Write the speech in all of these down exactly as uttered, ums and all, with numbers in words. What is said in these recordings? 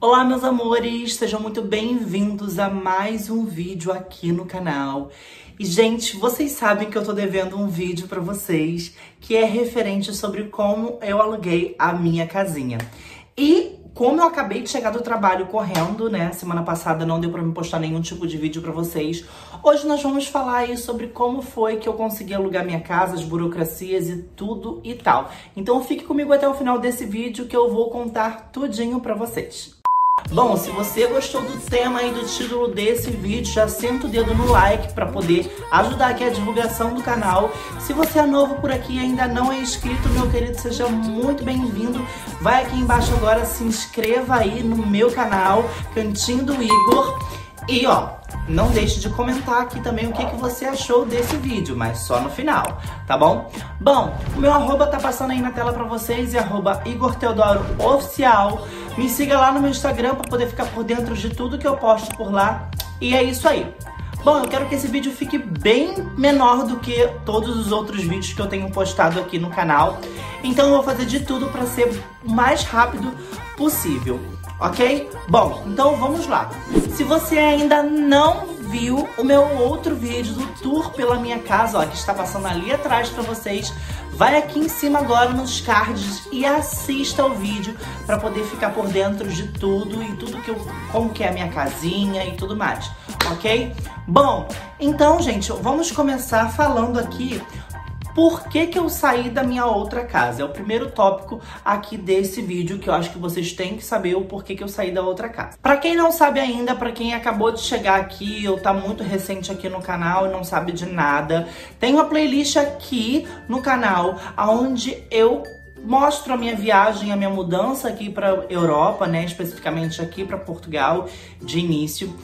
Olá, meus amores! Sejam muito bem-vindos a mais um vídeo aqui no canal. E, gente, vocês sabem que eu tô devendo um vídeo pra vocês que é referente sobre como eu aluguei a minha casinha. E como eu acabei de chegar do trabalho correndo, né? Semana passada não deu pra me postar nenhum tipo de vídeo pra vocês. Hoje nós vamos falar aí sobre como foi que eu consegui alugar minha casa, as burocracias e tudo e tal. Então fique comigo até o final desse vídeo que eu vou contar tudinho pra vocês. Bom, se você gostou do tema e do título desse vídeo, já senta o dedo no like para poder ajudar aqui a divulgação do canal. Se você é novo por aqui e ainda não é inscrito, meu querido, seja muito bem-vindo. Vai aqui embaixo agora, se inscreva aí no meu canal, Cantinho do Igor. E ó, não deixe de comentar aqui também o que, que você achou desse vídeo, mas só no final, tá bom? Bom, o meu arroba tá passando aí na tela pra vocês, é arroba Igor Teodoro Oficial. Me siga lá no meu Instagram pra poder ficar por dentro de tudo que eu posto por lá. E é isso aí. Bom, eu quero que esse vídeo fique bem menor do que todos os outros vídeos que eu tenho postado aqui no canal. Então eu vou fazer de tudo pra ser o mais rápido possível. Ok? Bom, então vamos lá. Se você ainda não viu o meu outro vídeo do tour pela minha casa, ó, que está passando ali atrás pra vocês, vai aqui em cima agora nos cards e assista o vídeo para poder ficar por dentro de tudo e tudo que eu, como que é a minha casinha e tudo mais, ok? Bom, então, gente, vamos começar falando aqui por que que eu saí da minha outra casa. É o primeiro tópico aqui desse vídeo que eu acho que vocês têm que saber o porquê que eu saí da outra casa. Pra quem não sabe ainda, pra quem acabou de chegar aqui ou tá muito recente aqui no canal e não sabe de nada, tem uma playlist aqui no canal onde eu mostro a minha viagem, a minha mudança aqui pra Europa, né, especificamente aqui pra Portugal, de início.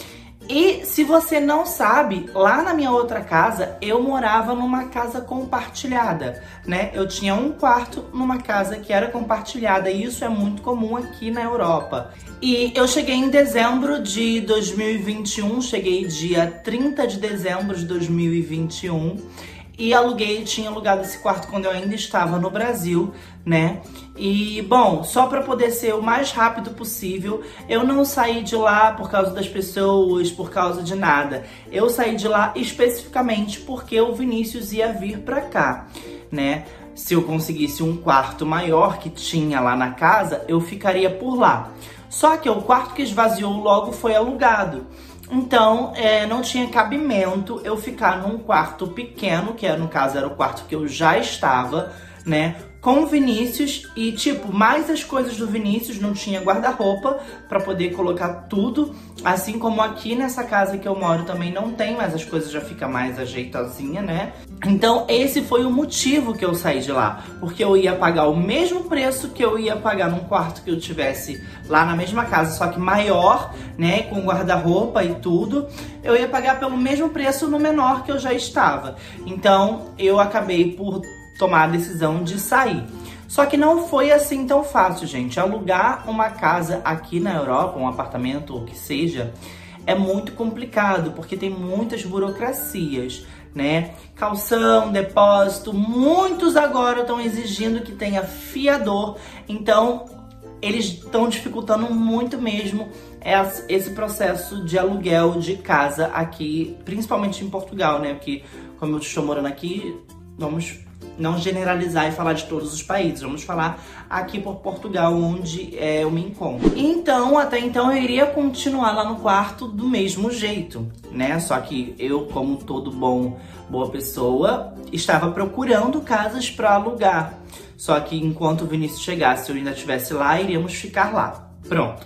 E se você não sabe, lá na minha outra casa, eu morava numa casa compartilhada, né? Eu tinha um quarto numa casa que era compartilhada e isso é muito comum aqui na Europa. E eu cheguei em dezembro de dois mil e vinte e um, cheguei dia trinta de dezembro de dois mil e vinte e um e aluguei, tinha alugado esse quarto quando eu ainda estava no Brasil, né? E, bom, só para poder ser o mais rápido possível, eu não saí de lá por causa das pessoas, por causa de nada. Eu saí de lá especificamente porque o Vinícius ia vir pra cá, né? Se eu conseguisse um quarto maior que tinha lá na casa, eu ficaria por lá. Só que o quarto que esvaziou logo foi alugado. Então, é, não tinha cabimento eu ficar num quarto pequeno, que no caso era o quarto que eu já estava, né, com o Vinícius e, tipo, mais as coisas do Vinícius, não tinha guarda-roupa pra poder colocar tudo, assim como aqui nessa casa que eu moro também não tem, mas as coisas já ficam mais ajeitosinha, né? Então, esse foi o motivo que eu saí de lá, porque eu ia pagar o mesmo preço que eu ia pagar num quarto que eu tivesse lá na mesma casa, só que maior, né, com guarda-roupa e tudo, eu ia pagar pelo mesmo preço no menor que eu já estava. Então, eu acabei por tomar a decisão de sair. Só que não foi assim tão fácil, gente. Alugar uma casa aqui na Europa, um apartamento ou o que seja, é muito complicado, porque tem muitas burocracias, né? Calção, depósito, muitos agora estão exigindo que tenha fiador, então eles estão dificultando muito mesmo esse processo de aluguel de casa aqui, principalmente em Portugal, né? Porque como eu estou morando aqui, vamos não generalizar e falar de todos os países. Vamos falar aqui por Portugal, onde é, eu me encontro. Então, até então, eu iria continuar lá no quarto do mesmo jeito, né? Só que eu, como todo bom, boa pessoa, estava procurando casas para alugar. Só que enquanto o Vinícius chegasse, eu ainda estivesse lá, iríamos ficar lá. Pronto.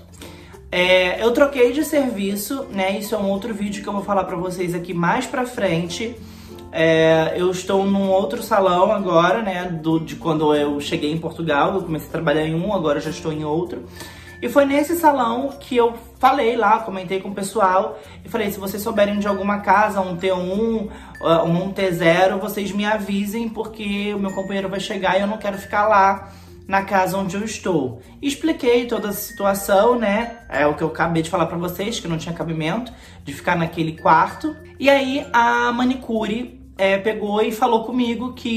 É, eu troquei de serviço, né? Isso é um outro vídeo que eu vou falar pra vocês aqui mais pra frente. É, eu estou num outro salão agora, né, do, de quando eu cheguei em Portugal. Eu comecei a trabalhar em um, agora já estou em outro. E foi nesse salão que eu falei lá, comentei com o pessoal e falei, se vocês souberem de alguma casa, um T um, um T zero, vocês me avisem, porque o meu companheiro vai chegar e eu não quero ficar lá na casa onde eu estou. Expliquei toda a situação, né? É o que eu acabei de falar pra vocês, que não tinha cabimento de ficar naquele quarto. E aí a manicure é, pegou e falou comigo que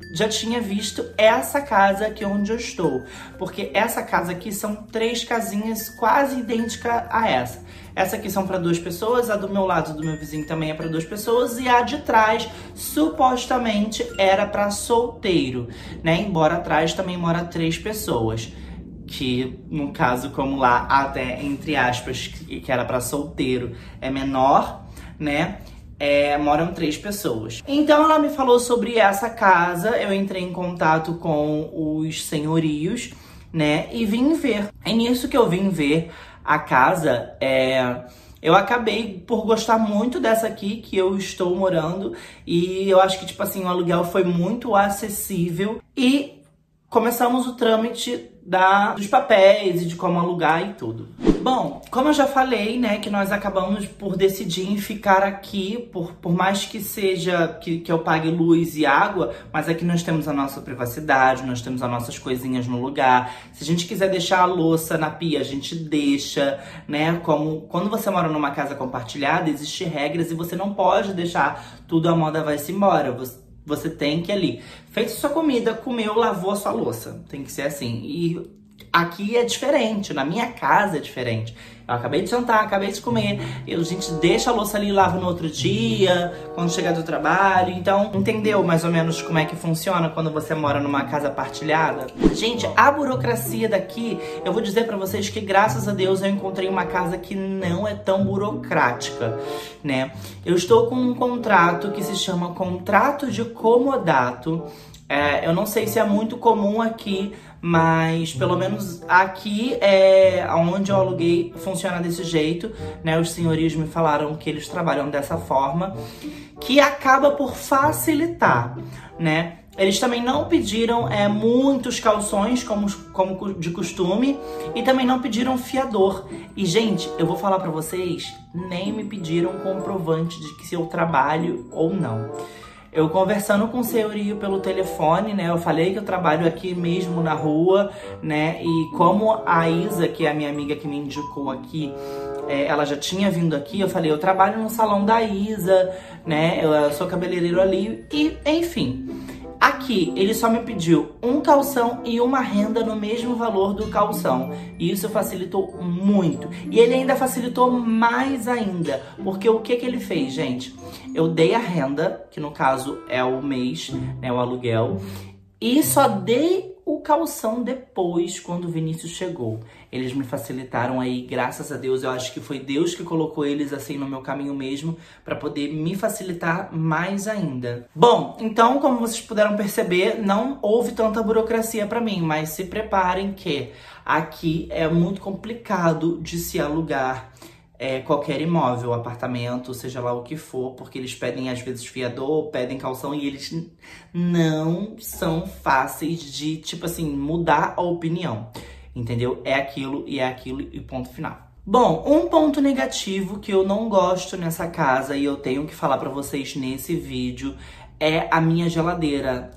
já tinha visto essa casa aqui onde eu estou. Porque essa casa aqui são três casinhas quase idênticas a essa. Essa aqui são para duas pessoas, a do meu lado do meu vizinho também é para duas pessoas e a de trás supostamente era para solteiro, né? Embora atrás também mora três pessoas. Que, no caso, como lá, até entre aspas, que era para solteiro, é menor, né? É, moram três pessoas. Então ela me falou sobre essa casa, eu entrei em contato com os senhorios, né? E vim ver. É nisso que eu vim ver a casa, é... eu acabei por gostar muito dessa aqui que eu estou morando. E eu acho que, tipo assim, o aluguel foi muito acessível. E começamos o trâmite da, dos papéis e de como alugar e tudo. Bom, como eu já falei, né, que nós acabamos por decidir em ficar aqui, por, por mais que seja que, que eu pague luz e água, mas aqui nós temos a nossa privacidade, nós temos as nossas coisinhas no lugar. Se a gente quiser deixar a louça na pia, a gente deixa, né? Como quando você mora numa casa compartilhada, existem regras e você não pode deixar tudo a moda vai-se embora. Você Você tem que ali, fez sua comida, comeu, lavou a sua louça. Tem que ser assim. E aqui é diferente, na minha casa é diferente. Eu acabei de jantar, acabei de comer, eu, a gente deixa a louça ali e lava no outro dia, quando chegar do trabalho. Então, entendeu mais ou menos como é que funciona quando você mora numa casa partilhada? Gente, a burocracia daqui, eu vou dizer pra vocês que graças a Deus eu encontrei uma casa que não é tão burocrática, né? Eu estou com um contrato que se chama Contrato de Comodato. É, eu não sei se é muito comum aqui, mas pelo menos aqui é onde eu aluguei funciona desse jeito, né? Os senhorios me falaram que eles trabalham dessa forma, que acaba por facilitar, né? Eles também não pediram é, muitos calções, como, como de costume, e também não pediram fiador. E, gente, eu vou falar pra vocês, nem me pediram comprovante de que se eu trabalho ou não. Eu conversando com o senhorio pelo telefone, né, eu falei que eu trabalho aqui mesmo na rua, né, e como a Isa, que é a minha amiga que me indicou aqui, é, ela já tinha vindo aqui, eu falei, eu trabalho no salão da Isa, né, eu sou cabeleireiro ali, e enfim. Aqui, ele só me pediu um calção e uma renda no mesmo valor do calção. E isso facilitou muito. E ele ainda facilitou mais ainda. Porque o que que ele fez, gente? Eu dei a renda, que no caso é o mês, né, o aluguel. E só dei o calção depois, quando o Vinícius chegou. Eles me facilitaram aí, graças a Deus. Eu acho que foi Deus que colocou eles assim no meu caminho mesmo, para poder me facilitar mais ainda. Bom, então, como vocês puderam perceber, não houve tanta burocracia para mim, mas se preparem que aqui é muito complicado de se alugar É, qualquer imóvel, apartamento, seja lá o que for, porque eles pedem às vezes fiador, pedem calção e eles não são fáceis de, tipo assim, mudar a opinião, entendeu? É aquilo e é aquilo e ponto final. Bom, um ponto negativo que eu não gosto nessa casa e eu tenho que falar pra vocês nesse vídeo é a minha geladeira.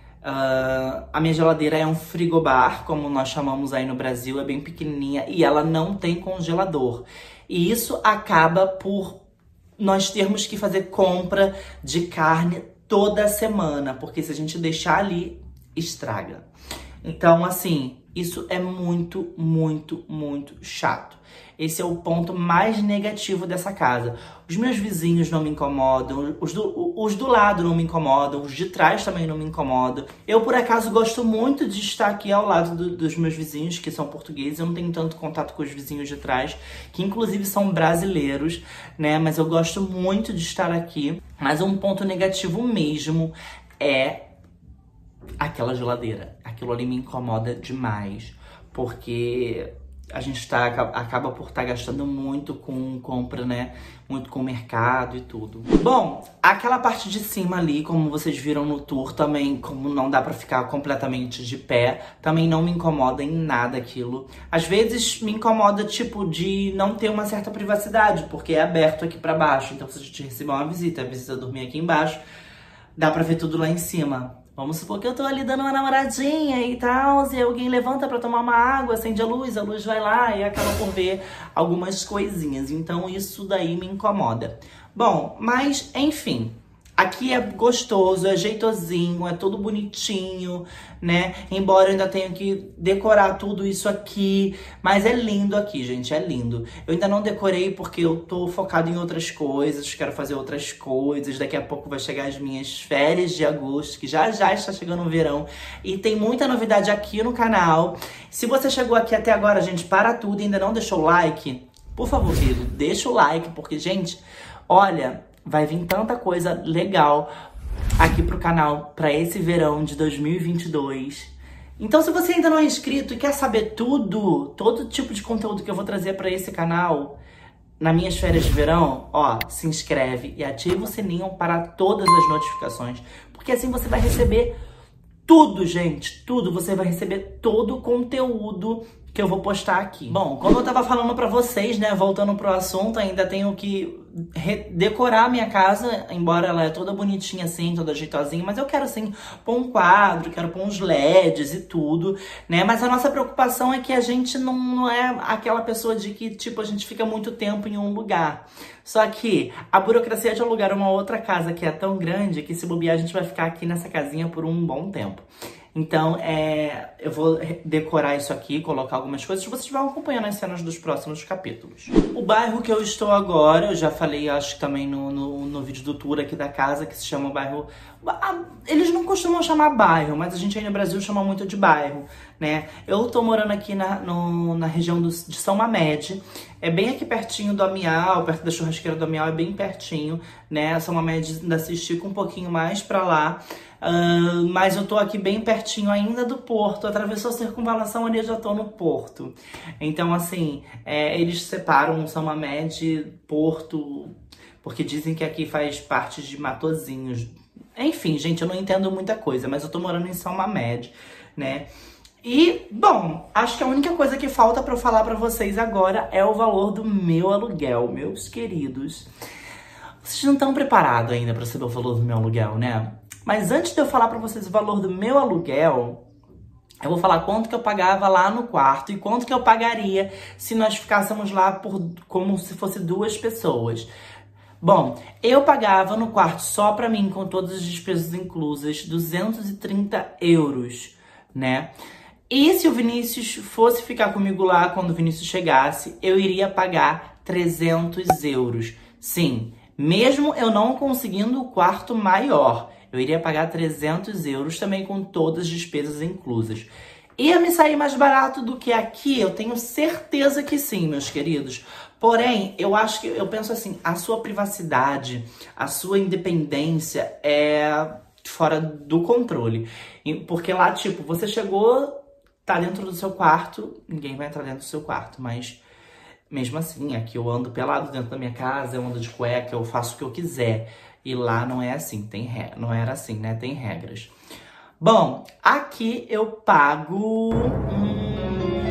Uh, a minha geladeira é um frigobar, como nós chamamos aí no Brasil, é bem pequenininha e ela não tem congelador. E isso acaba por nós termos que fazer compra de carne toda semana, porque se a gente deixar ali, estraga. Então, assim, isso é muito, muito, muito chato. Esse é o ponto mais negativo dessa casa. Os meus vizinhos não me incomodam, os do, os do lado não me incomodam, os de trás também não me incomodam. Eu, por acaso, gosto muito de estar aqui ao lado do, dos meus vizinhos, que são portugueses. Eu não tenho tanto contato com os vizinhos de trás, que inclusive são brasileiros, né? Mas eu gosto muito de estar aqui. Mas um ponto negativo mesmo é aquela geladeira. Aquilo ali me incomoda demais, porque a gente tá, acaba por estar tá gastando muito com compra, né? Muito com o mercado e tudo. Bom, aquela parte de cima ali, como vocês viram no tour, também, como não dá pra ficar completamente de pé, também não me incomoda em nada aquilo. Às vezes me incomoda, tipo, de não ter uma certa privacidade, porque é aberto aqui pra baixo. Então, se a gente receber uma visita, a visita dormir aqui embaixo, dá pra ver tudo lá em cima. Vamos supor que eu tô ali dando uma namoradinha e tal, e alguém levanta pra tomar uma água, acende a luz, a luz vai lá e acaba por ver algumas coisinhas. Então isso daí me incomoda. Bom, mas enfim, Aqui é gostoso, é jeitosinho, é tudo bonitinho, né? Embora eu ainda tenha que decorar tudo isso aqui. Mas é lindo aqui, gente, é lindo. Eu ainda não decorei porque eu tô focado em outras coisas, quero fazer outras coisas. Daqui a pouco vai chegar as minhas férias de agosto, que já já está chegando o verão. E tem muita novidade aqui no canal. Se você chegou aqui até agora, gente, para tudo e ainda não deixou o like, por favor, querido, deixa o like, porque, gente, olha... vai vir tanta coisa legal aqui pro canal para esse verão de dois mil e vinte e dois. Então, se você ainda não é inscrito e quer saber tudo, todo tipo de conteúdo que eu vou trazer para esse canal nas minhas férias de verão, ó, se inscreve e ativa o sininho para todas as notificações, porque assim você vai receber tudo, gente, tudo. Você vai receber todo o conteúdo que eu vou postar aqui. Bom, como eu tava falando pra vocês, né, voltando pro assunto, ainda tenho que decorar a minha casa, embora ela é toda bonitinha assim, toda jeitosinha, mas eu quero assim pôr um quadro, quero pôr uns L E Ds e tudo, né, mas a nossa preocupação é que a gente não, não é aquela pessoa de que, tipo, a gente fica muito tempo em um lugar. Só que a burocracia de alugar uma outra casa que é tão grande que se bobear a gente vai ficar aqui nessa casinha por um bom tempo. Então, é, eu vou decorar isso aqui, colocar algumas coisas, vocês vão acompanhando as cenas dos próximos capítulos. O bairro que eu estou agora, eu já falei, acho que também no, no, no vídeo do tour aqui da casa, que se chama bairro... Eles não costumam chamar bairro, mas a gente aí no Brasil chama muito de bairro, né? Eu tô morando aqui na, no, na região do, de São Mamed, é bem aqui pertinho do Amial, perto da churrasqueira do Amial, é bem pertinho, né? São Mamed ainda se estica um pouquinho mais pra lá. Uh, mas eu tô aqui bem pertinho ainda do porto, atravessou a circunvalação ali, eu já tô no porto. Então, assim, é, eles separam São Mamed, Porto, porque dizem que aqui faz parte de Matozinhos. Enfim, gente, eu não entendo muita coisa, mas eu tô morando em São Mamed, né? E, bom, acho que a única coisa que falta pra eu falar pra vocês agora é o valor do meu aluguel, meus queridos. Vocês não estão preparados ainda pra saber o valor do meu aluguel, né? Mas antes de eu falar pra vocês o valor do meu aluguel, eu vou falar quanto que eu pagava lá no quarto e quanto que eu pagaria se nós ficássemos lá por, como se fosse duas pessoas. Bom, eu pagava no quarto só pra mim, com todas as despesas inclusas, duzentos e trinta euros, né? E se o Vinícius fosse ficar comigo lá quando o Vinícius chegasse, eu iria pagar trezentos euros. Sim, mesmo eu não conseguindo o quarto maior, eu iria pagar trezentos euros também com todas as despesas inclusas. Ia me sair mais barato do que aqui? Eu tenho certeza que sim, meus queridos. Porém, eu acho que, eu penso assim, a sua privacidade, a sua independência é fora do controle. Porque lá, tipo, você chegou, tá dentro do seu quarto, ninguém vai entrar dentro do seu quarto, mas mesmo assim, aqui eu ando pelado dentro da minha casa, eu ando de cueca, eu faço o que eu quiser. E lá não é assim, tem re... não era assim, né? Tem regras. Bom, aqui eu pago... Hum...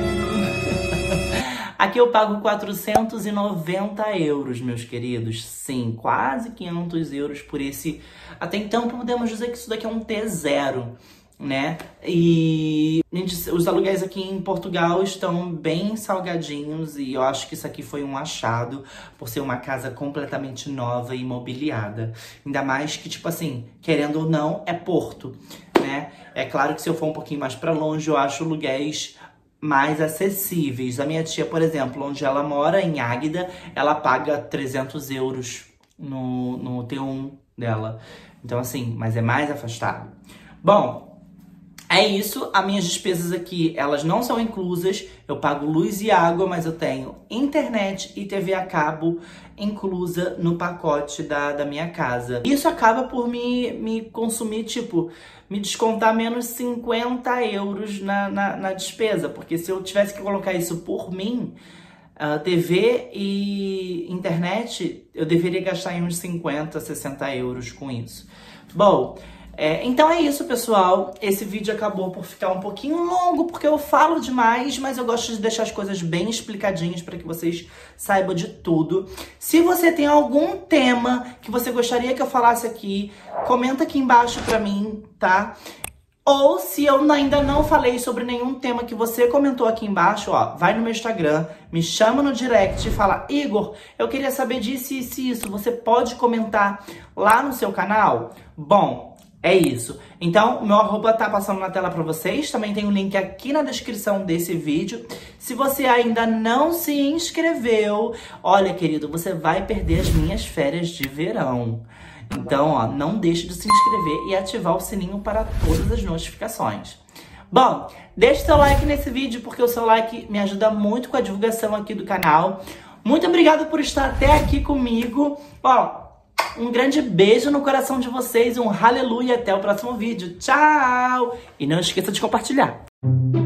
aqui eu pago quatrocentos e noventa euros, meus queridos. Sim, quase quinhentos euros por esse... Até então podemos dizer que isso daqui é um T zero, né? E os aluguéis aqui em Portugal estão bem salgadinhos e eu acho que isso aqui foi um achado por ser uma casa completamente nova e imobiliada. Ainda mais que, tipo assim, querendo ou não, é Porto, né? É claro que se eu for um pouquinho mais pra longe, eu acho aluguéis mais acessíveis. A minha tia, por exemplo, onde ela mora, em Águeda, ela paga trezentos euros no, no T um dela. Então, assim, mas é mais afastado. Bom, é isso, as minhas despesas aqui, elas não são inclusas, eu pago luz e água, mas eu tenho internet e T V a cabo inclusa no pacote da, da minha casa. Isso acaba por me, me consumir, tipo, me descontar menos cinquenta euros na, na, na despesa, porque se eu tivesse que colocar isso por mim, uh, T V e internet, eu deveria gastar em uns cinquenta, sessenta euros com isso. Bom... É, então é isso, pessoal. Esse vídeo acabou por ficar um pouquinho longo, porque eu falo demais, mas eu gosto de deixar as coisas bem explicadinhas para que vocês saibam de tudo. Se você tem algum tema que você gostaria que eu falasse aqui, comenta aqui embaixo pra mim, tá? Ou se eu ainda não falei sobre nenhum tema que você comentou aqui embaixo, ó, vai no meu Instagram, me chama no direct e fala: Igor, eu queria saber disso, isso e isso. Você pode comentar lá no seu canal? Bom, é isso. Então, o meu arroba tá passando na tela pra vocês. Também tem o link aqui na descrição desse vídeo. Se você ainda não se inscreveu, olha, querido, você vai perder as minhas férias de verão. Então, ó, não deixe de se inscrever e ativar o sininho para todas as notificações. Bom, deixe seu like nesse vídeo, porque o seu like me ajuda muito com a divulgação aqui do canal. Muito obrigado por estar até aqui comigo. Ó, um grande beijo no coração de vocês, um aleluia, até o próximo vídeo. Tchau! E não esqueça de compartilhar.